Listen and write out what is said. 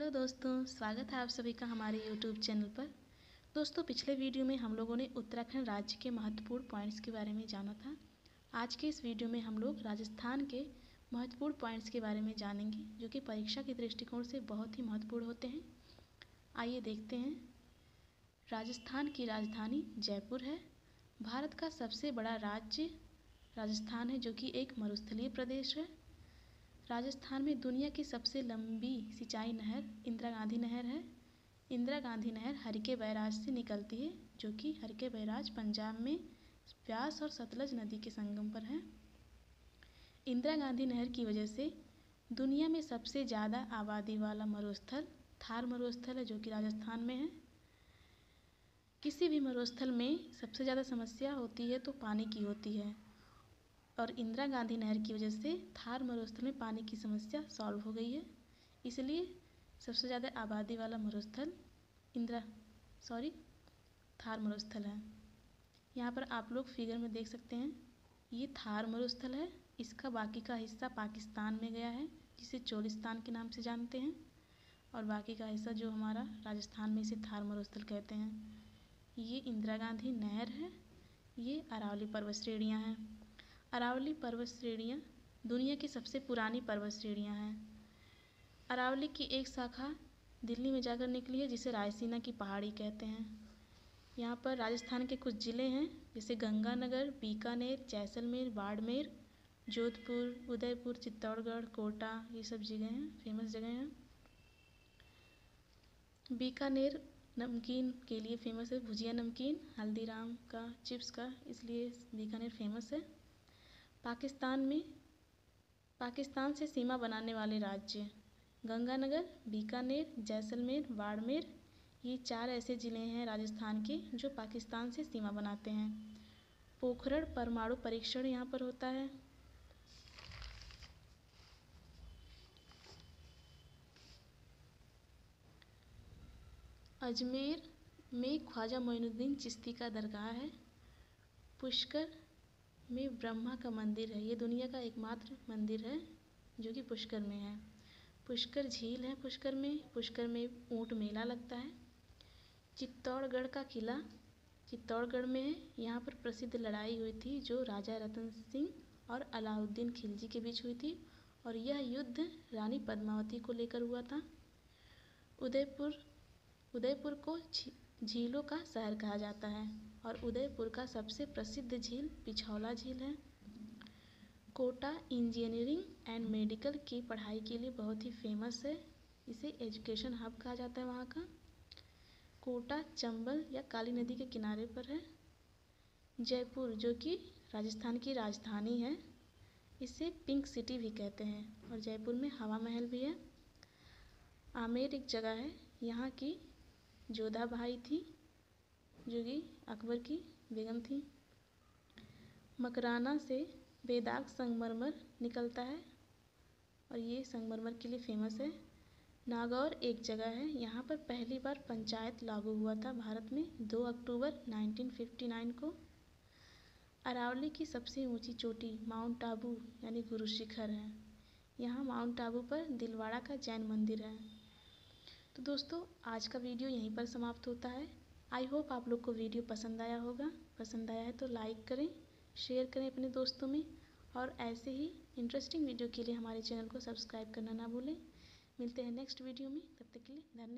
Hello दोस्तों, स्वागत है आप सभी का हमारे YouTube चैनल पर। दोस्तों, पिछले वीडियो में हम लोगों ने उत्तराखंड राज्य के महत्वपूर्ण पॉइंट्स के बारे में जाना था। आज के इस वीडियो में हम लोग राजस्थान के महत्वपूर्ण पॉइंट्स के बारे में जानेंगे, जो कि परीक्षा के दृष्टिकोण से बहुत ही महत्वपूर्ण होते हैं। आइए देखते हैं। राजस्थान की राजधानी जयपुर है। भारत का सबसे बड़ा राज्य राजस्थान है, जो कि एक मरुस्थलीय प्रदेश है। राजस्थान में दुनिया की सबसे लंबी सिंचाई नहर इंदिरा गांधी नहर है। इंदिरा गांधी नहर हरिके बैराज से निकलती है, जो कि हरिके बैराज पंजाब में ब्यास और सतलज नदी के संगम पर है। इंदिरा गांधी नहर की वजह से दुनिया में सबसे ज़्यादा आबादी वाला मरुस्थल थार मरुस्थल है, जो कि राजस्थान में है। किसी भी मरुस्थल में सबसे ज़्यादा समस्या होती है तो पानी की होती है, और इंदिरा गांधी नहर की वजह से थार मरुस्थल में पानी की समस्या सॉल्व हो गई है। इसलिए सबसे ज़्यादा आबादी वाला मरुस्थल थार मरुस्थल है। यहाँ पर आप लोग फिगर में देख सकते हैं, ये थार मरुस्थल है। इसका बाकी का हिस्सा पाकिस्तान में गया है, जिसे चोलिस्तान के नाम से जानते हैं, और बाकी का हिस्सा जो हमारा राजस्थान में इसे थार मरुस्थल कहते हैं। ये इंदिरा गांधी नहर है। ये अरावली पर्वत श्रेणियाँ हैं। अरावली पर्वत श्रेणियाँ दुनिया की सबसे पुरानी पर्वत श्रेणियाँ हैं। अरावली की एक शाखा दिल्ली में जाकर निकली है, जिसे रायसीना की पहाड़ी कहते हैं। यहाँ पर राजस्थान के कुछ ज़िले हैं, जैसे गंगानगर, बीकानेर, जैसलमेर, बाड़मेर, जोधपुर, उदयपुर, चित्तौड़गढ़, कोटा, ये सब जगह हैं, फेमस जगह हैं। बीकानेर नमकीन के लिए फेमस है, भुजिया नमकीन, हल्दीराम का, चिप्स का, इसलिए बीकानेर फेमस है। पाकिस्तान से सीमा बनाने वाले राज्य गंगानगर, बीकानेर, जैसलमेर, बाड़मेर, ये 4 ऐसे ज़िले हैं राजस्थान के जो पाकिस्तान से सीमा बनाते हैं। पोखरण परमाणु परीक्षण यहाँ पर होता है। अजमेर में ख्वाजा मोइनुद्दीन चिश्ती का दरगाह है। पुष्कर में ब्रह्मा का मंदिर है। ये दुनिया का एकमात्र मंदिर है जो कि पुष्कर में है। पुष्कर झील है। पुष्कर में ऊंट मेला लगता है। चित्तौड़गढ़ का किला चित्तौड़गढ़ में है। यहाँ पर प्रसिद्ध लड़ाई हुई थी, जो राजा रतन सिंह और अलाउद्दीन खिलजी के बीच हुई थी, और यह युद्ध रानी पद्मावती को लेकर हुआ था। उदयपुर को झीलों का शहर कहा जाता है, और उदयपुर का सबसे प्रसिद्ध झील पिछौला झील है। कोटा इंजीनियरिंग एंड मेडिकल की पढ़ाई के लिए बहुत ही फेमस है। इसे एजुकेशन हब कहा जाता है वहाँ का। कोटा चंबल या काली नदी के किनारे पर है। जयपुर, जो कि राजस्थान की राजधानी है, इसे पिंक सिटी भी कहते हैं, और जयपुर में हवा महल भी है। आमेर एक जगह है, यहाँ की जोधा भाई थी, जो कि अकबर की बेगम थी। मकराना से बेदाग संगमरमर निकलता है, और ये संगमरमर के लिए फेमस है। नागौर एक जगह है, यहाँ पर पहली बार पंचायत लागू हुआ था भारत में 2 अक्टूबर 1959 को। अरावली की सबसे ऊंची चोटी माउंट आबू यानी गुरु शिखर है। यहाँ माउंट आबू पर दिलवाड़ा का जैन मंदिर है। तो दोस्तों, आज का वीडियो यहीं पर समाप्त होता है। आई होप आप लोग को वीडियो पसंद आया होगा। पसंद आया है तो लाइक करें, शेयर करें अपने दोस्तों में, और ऐसे ही इंटरेस्टिंग वीडियो के लिए हमारे चैनल को सब्सक्राइब करना ना भूलें। मिलते हैं नेक्स्ट वीडियो में, तब तक के लिए धन्यवाद।